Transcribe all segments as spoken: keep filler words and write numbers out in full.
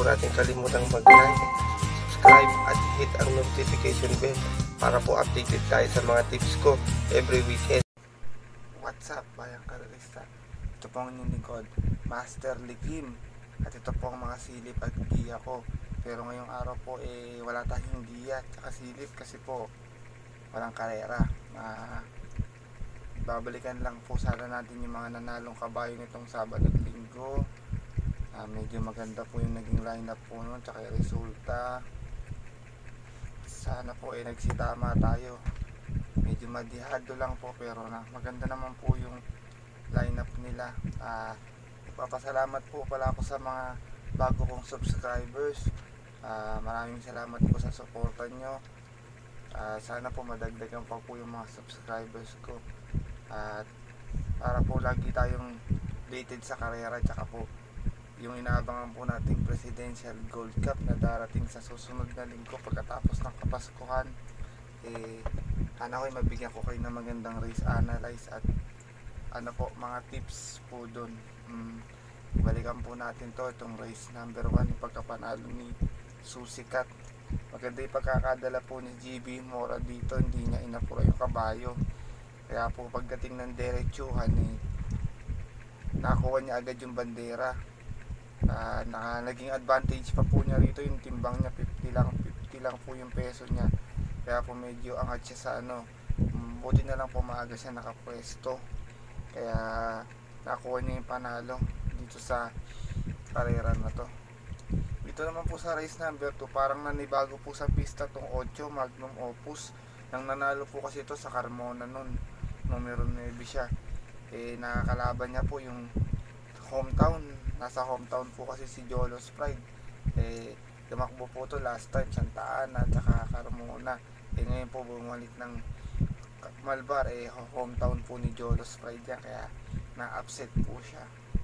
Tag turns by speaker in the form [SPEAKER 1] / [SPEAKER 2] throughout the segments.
[SPEAKER 1] natin kalimutang mag-like, subscribe at hit ang notification bell para po updated tayo sa mga tips ko every weekend. What's up, bayang karalista? Ito po ang inyong lingkod, Master Likim. At ito po ang mga silip at giya ko. Pero ngayong araw po eh wala tayong giya at silip kasi po walang karera. Uh, babalikan lang po sana natin yung mga nanalong kabayo nitong Sabado at Linggo. Uh, medyo maganda po yung naging lineup po nun, tsaka yung resulta. Sana po eh nagsitama tayo. Medyo madihado lang po pero na, maganda naman po yung lineup nila. Uh, papasalamat po pala ako sa mga bago kong subscribers. Uh, maraming salamat po sa suporta nyo. Uh, sana po madagdagan pa po yung mga subscribers ko. At uh, para po lagi tayong dated sa karera, tsaka po yung inaabangan po nating Presidential Gold Cup na darating sa susunod na linggo pagkatapos ng Kapaskuhan. Eh, sana ko mabigyan ko kayo ng magandang race analyze at ano po, mga tips po doon. Mm, balikan po natin to, itong race number one, pagkapanalo ni Susikat. Maganda yung pagkakadala po ni G B Mora dito, hindi niya inapura yung kabayo. Kaya po pagdating ng derechuhan eh, nakuha niya agad yung bandera. Uh, naka, naging advantage pa po niya rito, yung timbang niya fifty lang, fifty lang po yung peso niya. Kaya po medyo angat siya sa ano, buti na lang po maaga siya nakapwesto. Kaya nakuha niya yung panalo dito sa karera na to. Dito naman po sa race number two, parang nanibago po sa pista tong eight Magnum Opus. Nang nanalo po kasi ito sa Carmona nun, numero nine siya. Eh nakakalaban niya po yung hometown. Nasa hometown po kasi si Jolos Pride. Eh tumakbo po to last time Santa Ana at saka Carmona. Eh ngayon po bumalik ng Malbar, eh hometown po ni Jolos Pride yan, kaya na-upset po siya.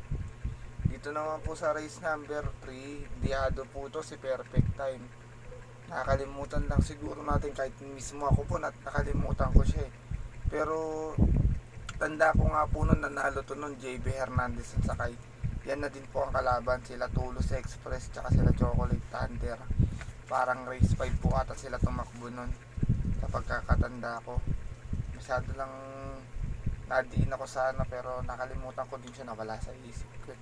[SPEAKER 1] Dito naman po sa race number three, dihado po to si Perfect Time. Nakakalimutan lang siguro natin, kahit mismo ako po nakalimutan ko siya eh. Pero tanda ko nga po nun, nanalo to nun J B Hernandez at sakay. Yan na din po ang kalaban, sila Tulos Express tsaka sila Chocolate Thunder. Parang race five po ata sila tumakbo nun sa pagkakatanda ko. Masyado lang nadiin ako sana pero nakalimutan ko din siya, nawala sa isip ko.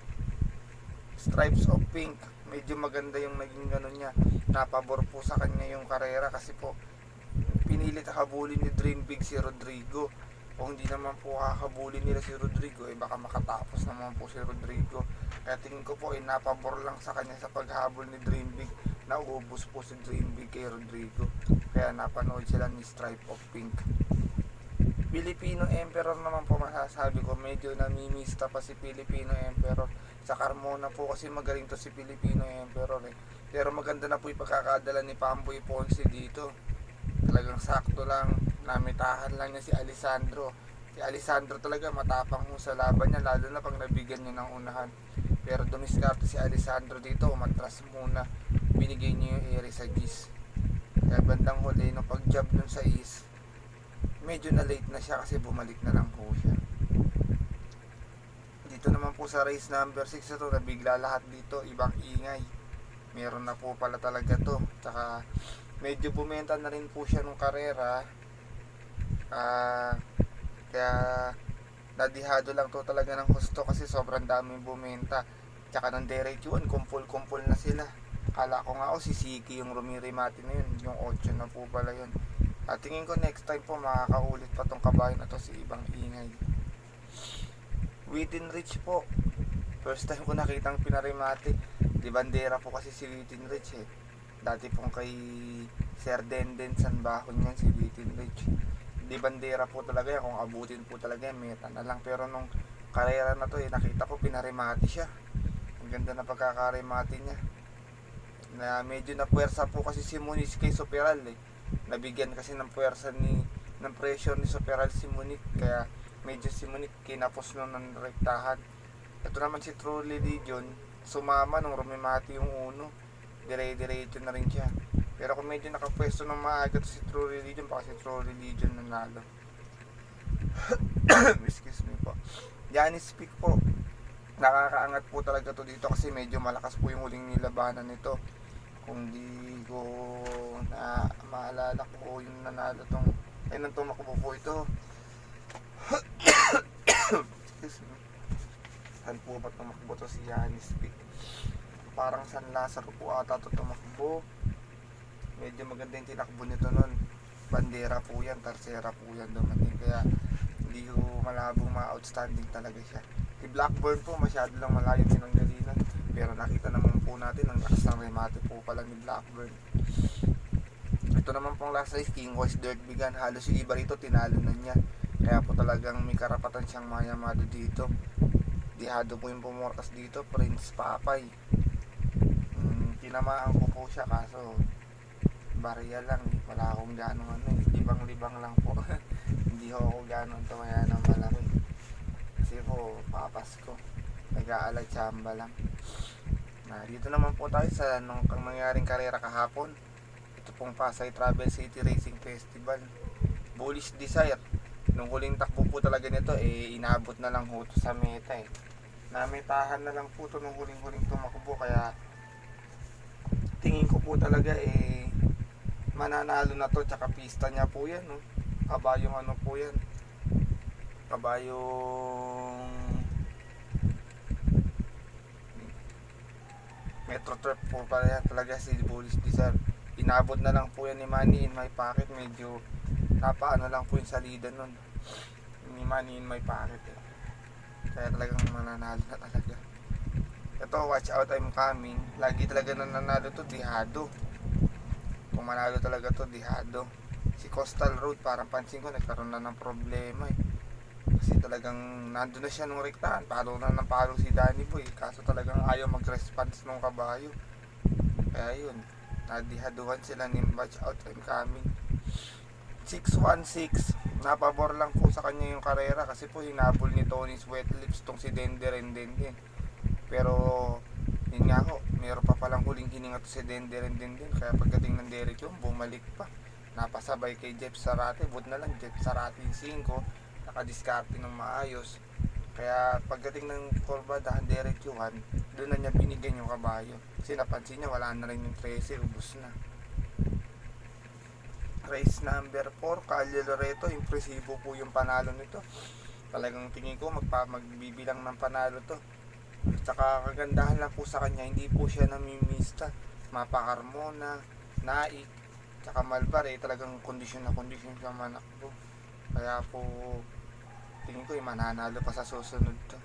[SPEAKER 1] Stripes of Pink, medyo maganda yung naging ganun niya. Napabor po sa kanya yung karera kasi po pinilit habulin ni Dream Big si Rodrigo. Kung hindi naman po kakabulin nila si Rodrigo, eh baka makatapos naman po si Rodrigo. Kaya tingin ko po eh napabor lang sa kanya sa paghabol ni Dream Big. Naubos po si Dream Big kay Rodrigo. Kaya napanood sila ni Stripe of Pink. Filipino Emperor naman po masasabi ko, medyo namimista pa si Filipino Emperor. Sa Carmona po kasi magaling to si Filipino Emperor eh. Pero maganda na po yung pagkakadala ni Pamboy Ponce dito. Talagang sakto lang, namitahan lang niya si Alessandro. Si Alessandro talaga matapang mo sa laban niya, lalo na pag nabigyan niya ng unahan. Pero dumiskarte si Alessandro dito, umatras muna. Binigay niya yung ere sa Gis. Kaya bandang huli, no, pag jab nun sa is, medyo na late na siya kasi bumalik na lang po siya. Dito naman po sa race number six ito, nabigla lahat dito, ibang ingay. Meron na po pala talaga to. Tsaka medyo bumenta na rin po siya nung karera. Uh, kaya nadihado lang to talaga ng husto kasi sobrang daming bumenta. Tsaka ng derechuan, kumpul-kumpul na sila. Kala ko nga o oh, si Siki yung rumirimati na yun, yung eight na po pala yun. At tingin ko next time po makakaulit pa tong kabayo na to si ibang ingay. Within Reach po, first time ko nakitang pinarimati. Di bandera po kasi si Within Reach eh. Dati pong kay Sir Denden Sanbahon yan si Within Reach. Di bandera po talaga yan, kung abutin po talaga yan, meta na lang. Pero nung karera na to eh, nakita ko pinarimati siya. Ang ganda na pagkakarimati niya. Na medyo na puwersa po kasi si Muniz kay Superal eh. Nabigyan kasi ng puwersa ni ng pressure ni Superal si Monique, kaya medyo si Monique kinapos nun ng rektahan. Ito naman si True Religion, sumama nung rumimati yung uno, dire-diretso na rin siya. Pero kung medyo nakapwesto ng maaga si True Religion, baka si True Religion nanalo. Excuse me po. Janice Peak po, nakakaangat po talaga to dito kasi medyo malakas po yung huling nilabanan nito. Kung di ko na maalala ko yung nanalo tong ay nang tumakbo po ito. Excuse me. Saan po ba tumakbo to si Yanis P? Parang San Lazaro po ata to tumakbo. Medyo maganda yung tinakbo nito nun. Bandera po yan, Tercera po yan dumating. Kaya hindi ko malabong ma-outstanding talaga siya. Si Blackburn po masyado lang malayo pinanggalinan. Pero nakita naman po natin ang lakas ng remate po pala ni Blackburn. Ito naman pong last race, King Wise Dirt Bigan. Halos yung iba rito tinalo na niya. Kaya po talagang may karapatan siyang mayamado dito. Dihado po yung pumorkas dito, Prince Papay. Hmm, tinamaan ko po siya kaso barya lang, wala akong gano'ng ano, libang-libang lang po. Hindi ako gano'ng tumaya ng malaki. Kasi po, papas ko. Nag-aalag chamba lang. Na, dito naman po tayo sa nung kang nangyaring karera kahapon. Ito pong Pasay Travel City Racing Festival. Bullish Desire. Nung huling takbo po talaga nito, eh, inabot na lang ho to sa meta eh. Nametahan na lang po to nung huling-huling tumakbo. Kaya, tingin ko po talaga eh, mananalo na to. Tsaka pista niya po yan, no? Kabayong ano po yan. Kabayong Metro Turf po pala yan. Talaga si Bullish Desire. Inabot na lang po yan ni Money in My Pocket. Medyo napaano lang po yung salida nun ni Money in My Pocket eh. Kaya talagang mananalo na talaga. Ito, watch out, I'm coming. Lagi talaga nananalo to, dihado. Kung manalo talaga to, dihado. Si Coastal Road, parang pansin ko nagkaroon na ng problema eh. Kasi talagang nandun na siya nung rektahan. Palo na ng palo si Danny Boy. Kaso talagang ayaw mag-response nung kabayo. Kaya yun, nadihaduhan sila ni watch out, I'm coming. six one six, napabor lang po sa kanya yung karera kasi po hinabol ni Tony Sweat Lips tong si Dender and Denden. Pero yun nga ho, meron pa palang huling hininga to si Dender and Denden. Kaya pagdating ng Derek yung bumalik pa, napasabay kay Jeff Sarate. But na lang Jeff Sarate yung five, nakadiskarte ng maayos. Kaya pagdating ng kurbadahan Derek Yuhan, doon na niya binigyan yung kabayo. Kasi napansin niya wala na rin yung thirteen, ubos na. Race number four, Calle Loreto. Impresibo po yung panalo nito. Talagang tingin ko magpa magbibilang ng panalo to. At saka kagandahan lang po sa kanya, hindi po siya namimista. Mapa Carmona, Naik, tsaka Malbar eh, talagang kondisyon na kondisyon sa manakbo. Kaya po tingin ko eh, mananalo pa sa susunod to.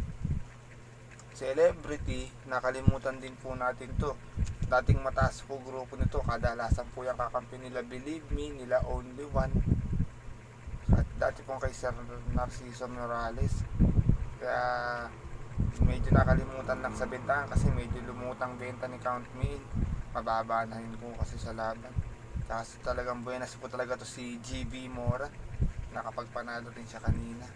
[SPEAKER 1] Celebrity, nakalimutan din po natin to. Dating mataas po grupo nito, kadalasan po yung kakampi nila Believe Me, nila Only One. At dati pong kay Sir Narciso Morales. Kaya medyo nakalimutan lang sa bentahan kasi medyo lumutang benta ni Count Me In. Mababa na rin po kasi sa laban. Kasi talagang buenas po talaga to si G B Mora. Nakapagpanalo din siya kanina.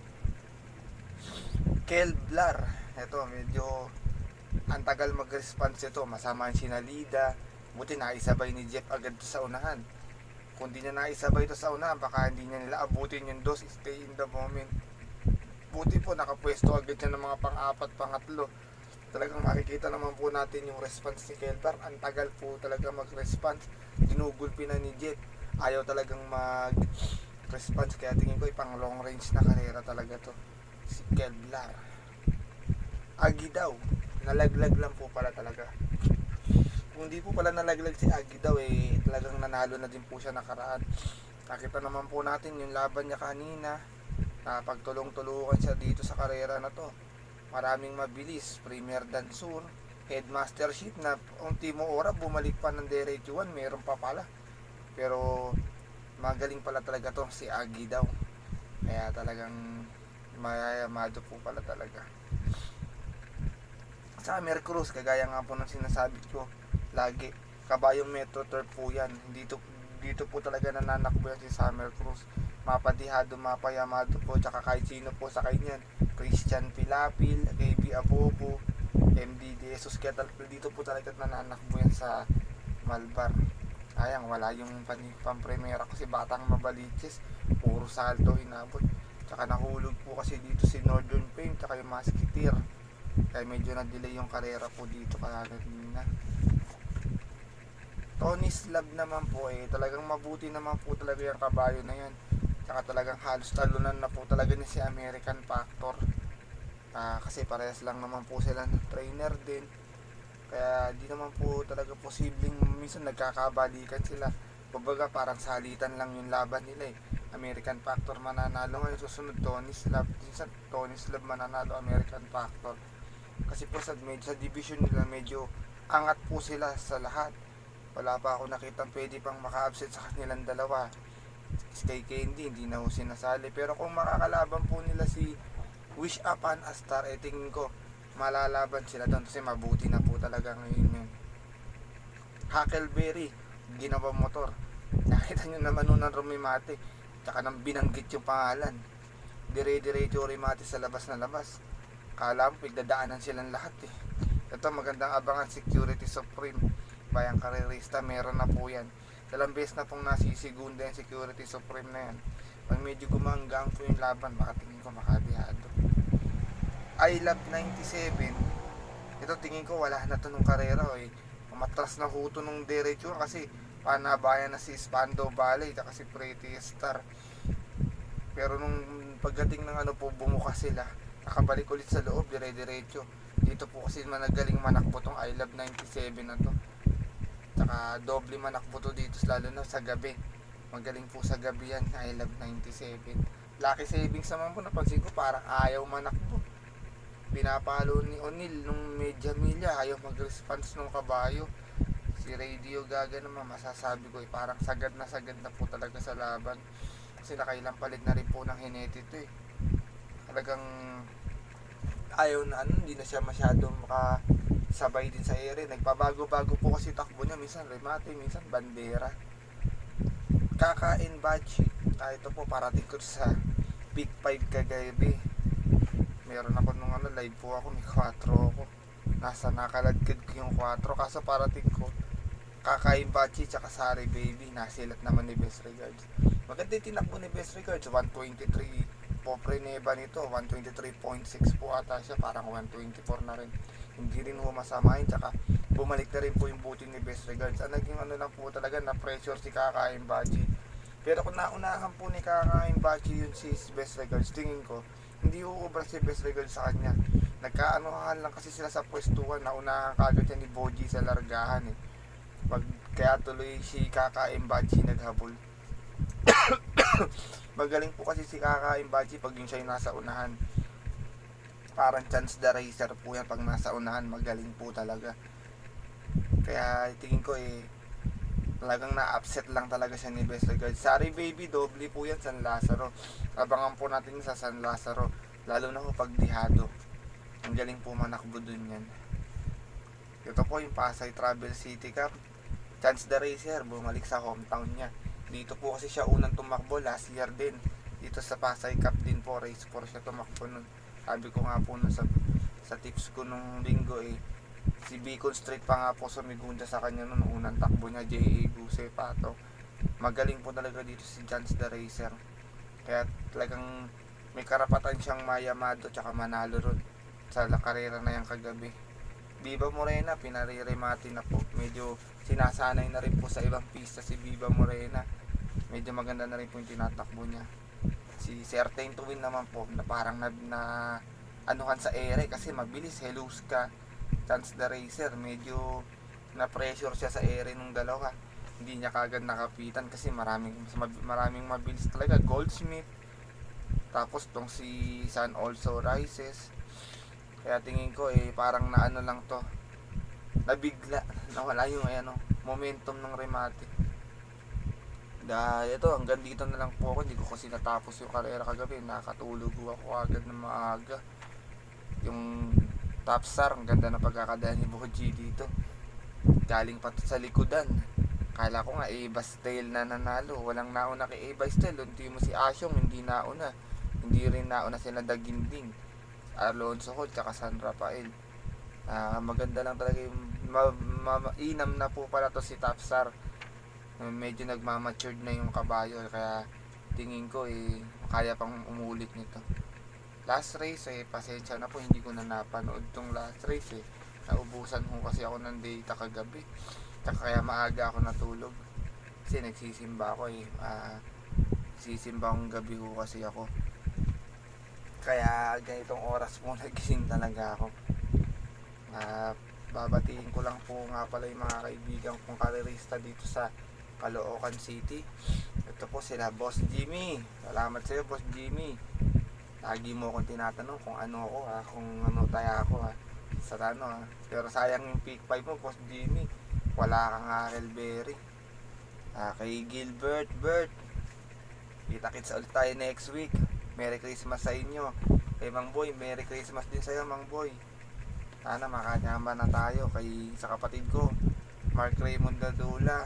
[SPEAKER 1] Kelblar, eto medyo ang tagal mag-response ito, masama yung sinalida. Buti naisabay ni Jeff agad to sa unahan. Kung di niya naisabay ito sa unahan, baka hindi niya nila abutin yung dos, stay in the moment. Buti po nakapwesto agad siya ng mga pang-apat, pangatlo. Talagang makikita naman po natin yung response ni Kelbar. Ang tagal po talaga mag-response. Ginugulpi na ni Jeff. Ayaw talagang mag-response. Kaya tingin ko ipang long range na karera talaga to si Kelbar. Agi daw, nalaglag lang po pala talaga. Kung di po pala nalaglag si Agi daw eh, talagang nanalo na din po siya nakaraan. Nakita naman po natin yung laban niya kanina, na pagtulong-tulungan siya dito sa karera na to. Maraming mabilis, Premier Dansur, Headmastership na Ultimo Ora, bumalik pa ng Derechuan, meron pa pala. Pero magaling pala talaga to si Agi daw. Kaya talagang mayayamado po pala talaga. Summer Cruise, kagaya nga po ng sinasabi ko lagi, kabayong Metro Turf po yan. Dito, dito po talaga nananakbo yan si Summer Cruise. Mapadihado, mapayamado po, tsaka kahit sino po sa kanyan. Christian Pilapil, K B Abobo, M D D Jesus Ketalpil, dito po talaga nananakbo yan sa Malbar. Ayang wala yung pampremera kasi Batang Mabaliches, puro salto inabot. Tsaka nahulog po kasi dito si Northern Fame, tsaka yung Musketeer. Kaya medyo na-delay yung karera po dito kanina. Tony's Lab naman po eh, talagang mabuti naman po talaga yung kabayo na yan. Tsaka talagang halos talunan na po talaga ni si American Factor. Uh, kasi parehas lang naman po sila ng trainer din. Kaya di naman po talaga posibleng minsan nagkakabalikan sila. Kumbaga parang salitan lang yung laban nila eh. American Factor mananalo ngayon, susunod Tony's Lab. Minsan Tony's Lab mananalo American Factor. Kasi po sa, medyo, sa division nila medyo angat po sila sa lahat. Wala pa ako nakitang pwede pang maka-upset sa kanilang dalawa. Sky Candy hindi na ho sinasali. Pero kung makakalaban po nila si Wish Upon a Star, eh tingin ko malalaban sila doon kasi mabuti na po talaga ngayon yun. Huckleberry, ginawang motor. Nakita nyo naman nun ng Rumimate, tsaka nang binanggit yung pangalan. Dire-diretso Rumimate sa labas na labas. Kala mo pigdadaanan silang lahat eh. Ito magandang abangan, Security Supreme. Bayang karerista, meron na po yan. Dalawang beses na pong nasisigunda yung Security Supreme na yan. Pag medyo gumanggang po yung laban, baka tingin ko makabihado. I Love ninety-seven, ito tingin ko wala na to nung karera eh. Matras na huto nung diretso kasi panabayan na si Spando Valley at si Pretty Star. Pero nung pagdating ng ano po, bumukas sila, nakabalik ulit sa loob, dire-diretso. Dito po kasi managaling manakbo tong I Love ninety-seven na to. Tsaka doble manakbo to dito, lalo na sa gabi. Magaling po sa gabi yan, I Love ninety-seven. Lucky Savings naman po, napansin ko parang ayaw manakbo. Pinapalo ni O'Neal nung medya milya, ayaw mag-response nung kabayo. Si Radio Gaga naman, masasabi ko eh, parang sagad na sagad na po talaga sa laban. Kasi nakailang palit na rin po ng hinete ito eh. Talagang ayaw na ano, hindi na siya masyadong makasabay din sa ere. Nagpabago-bago po kasi takbo niya, minsan remate, minsan bandera. Kakain Bachi, ah, ito po parating ko sa Big five kagabi. Meron ako nung ano, live po ako, may four ako. Nasa nakalagkad ko yung four, kaso parating ko Kakain Bachi tsaka Sari Baby, nasilat naman ni Best Regards. Maganda yung tinakbo ni Best Regards, one twenty-three po Preneba nito, one twenty-three point six po ata siya, parang one twenty-four na rin. Hindi rin ho masamahin, tsaka bumalik na rin po yung buti ni Best Regards. Ang naging ano lang po talaga, na pressure si Kakain Bachi. Pero kung naunahan po ni Kakain Bachi yun si Best Regards, tingin ko hindi uubra si Best Regards sa kanya. Nagkaanohan lang kasi sila sa pwestuhan, naunahan kagad yan ni Boji sa largahan eh. Pag, kaya tuloy si Kakain Bachi naghabol. Magaling po kasi si Kakain Bachi pag yung siya yung nasa unahan. Parang Chance the Racer po yan pag nasa unahan, magaling po talaga. Kaya tingin ko eh, talagang na-upset lang talaga siya ni Best Regards. Sorry Baby, doble po yan San Lazaro. Abangan po natin sa San Lazaro, lalo na po pag dihado. Ang galing po manakbo dun yan. Ito po yung Pasay Travel City Cup. Chance the Racer, bumalik sa hometown niya. Dito po kasi siya unang tumakbo last year din. Dito sa Pasay Cup din po, race four siya tumakbo nun. Sabi ko nga po nun sa, sa tips ko nung linggo eh, si Beacon Street pa nga po sumigunda sa kanya nung unang takbo niya, J A Guse Pato. Magaling po talaga dito si Chance the Racer. Kaya talagang may karapatan siyang mayamado tsaka manalo ron sa karera na yung kagabi. Viva Morena, pinariremati na po. Medyo sinasanay na rin po sa ibang pista si Viva Morena. Medyo maganda na rin po yung tinatakbo niya. Si Certain to Win naman po, na parang na, na anuhan sa ere kasi mabilis. Helus ka, Chance the Racer, medyo na pressure siya sa ere nung dalawa. Hindi niya kagad nakapitan kasi maraming maraming mabilis talaga. Goldsmith, tapos tong si Sun Also Rises. Kaya tingin ko eh parang naano lang to, nabigla, nawala yung ano, momentum ng remate. Dahil ito, hanggang dito na lang po ako. Hindi ko kasi natapos yung karera kagabi. Nakatulog ako agad na maaga. Yung top star, ang ganda na pagkakadaan ni Boji dito. Galing pa sa likodan. Kala ko nga A-Bastel na nanalo. Walang nauna kay A-Bastel. Unti mo si Asyong, hindi nauna. Hindi rin nauna sila Daginding, Alonso Hall, tsaka San Rafael. Uh, maganda lang talaga yung ma- ma- mainam na po pala to si Topstar. Medyo nagmamatured na yung kabayo, kaya tingin ko eh kaya pang umulit nito. last race eh, pasensya na po, hindi ko na napanood tong last race eh. Naubusan ko kasi ako ng data kagabi. Tsaka kaya maaga ako natulog. Kasi nagsisimba ako eh. Uh, sisimba akong gabi ho kasi ako. Kaya ganitong oras mo nagising talaga ako. Uh, babatiin ko lang po nga pala yung mga kaibigan kong karerista dito sa Caloocan City. Ito po sila Boss Jimmy. Salamat sa iyo Boss Jimmy. Lagi mo akong tinatanong kung ano ako ha, kung ano tayo ako ha. Sa ano ha. Pero sayang yung pick five mo Boss Jimmy. Wala kang Hakelberry. Ah, kay Gilbert Bert. Kita-kits ulit tayo next week. Merry Christmas sa inyo. Kay Mang Boy, Merry Christmas din sa iyo Mang Boy. Sana makanyamba na tayo kay sa kapatid ko Mark Raymond Dadula,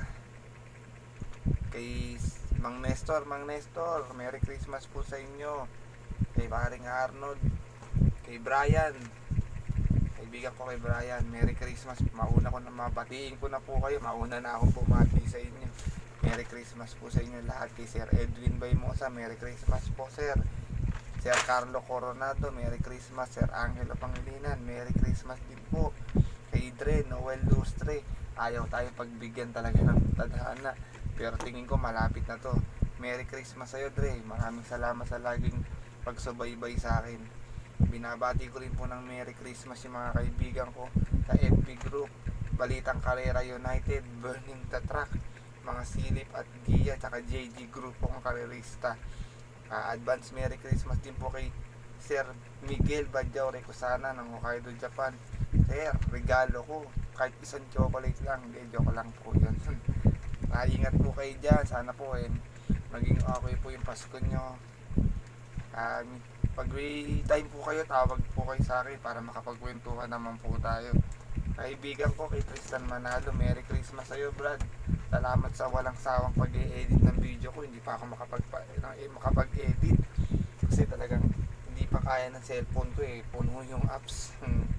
[SPEAKER 1] kay Mang Nestor Mang Nestor, Merry Christmas po sa inyo. Kay paring Arnold, kay Brian, kaibigan ko kay Brian, Merry Christmas. Mauna ko na mabatiin ko na po kayo, mauna na akong bumati sa inyo. Merry Christmas po sa inyo lahat. Kay Sir Edwin Baymosa, Merry Christmas po sir. Sir Carlo Coronado, Merry Christmas. Sir Angelo Pangilinan, Merry Christmas din po. Kay Dre, Noel Lustre, ayaw tayo pagbigyan talaga ng tadhana, pero tingin ko malapit na to. Merry Christmas sa'yo Dre, maraming salamat sa laging pagsubaybay sa akin. Binabati ko rin po ng Merry Christmas yung mga kaibigan ko sa F B Group, Balitang Karera United, Burning the Truck, mga Silip at Gia, tsaka J G Group po kong karerista. Uh, advance Merry Christmas din po kay Sir Miguel Badjao Recosana ng Hokkaido, Japan. Sir, regalo ko kahit isang chocolate lang. Hindi, joke lang po yun. Naingat po kayo dyan. Sana po eh, maging okay po yung Pasko nyo. Um, pag may time po kayo, tawag po kayo sa akin para makapagkwentuhan naman po tayo. Kaibigan ko kay Tristan Manalo, Merry Christmas sa'yo Brad. Salamat sa walang sawang pag-e-edit ng video ko. Hindi pa ako makapag-edit kasi talagang hindi pa kaya ng cellphone ko eh, puno yung apps.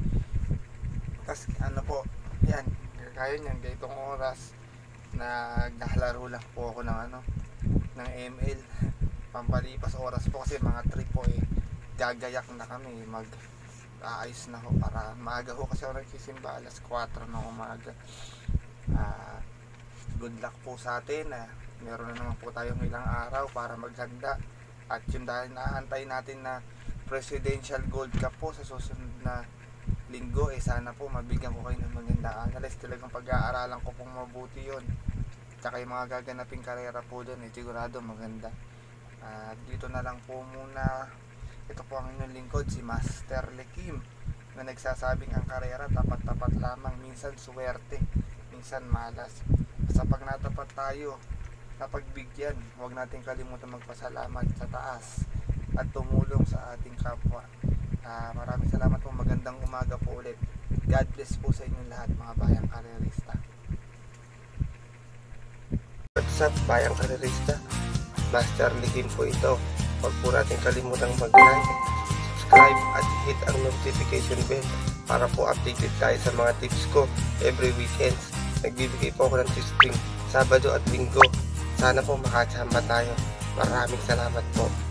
[SPEAKER 1] Kasi ano po, yan, kaya nyan, ganitong oras naglalaro lang po ako ng ano, ng M L. Pampalipas oras po kasi mga trip po eh, gagayak na kami, mag aayos na ho para maaga ho kasi ako nagsisimba alas kwatro ng umaga. Ah, good luck po sa atin. Ah, meron na naman po tayong ilang araw para maghanda. At yun dahil naantay natin na Presidential Gold Cup po sa susunod na linggo, eh sana po mabigyan ko kayo ng magandang analyst. Talagang pag-aaralan ko pong mabuti yun. Tsaka yung mga gaganaping karera po doon, eh sigurado maganda. Uh, dito na lang po muna. Ito po ang inyong lingkod, si Master Lekim, na nagsasabing ang karera tapat-tapat lamang, minsan suwerte, minsan malas. Sa pag natapat tayo, napagbigyan, huwag natin kalimutan magpasalamat sa taas at tumulong sa ating kapwa. Uh, maraming salamat po, magandang umaga po ulit. God bless po sa inyong lahat mga bayang karerista. What's up bayang karerista? Master Lekim po ito. Huwag po natin kalimutang mag-like, subscribe at hit ang notification bell para po updated tayo sa mga tips ko every weekends. Nagbibigay po ako ng tips tuwing Sabado at Linggo. Sana po makachamba tayo. Maraming salamat po.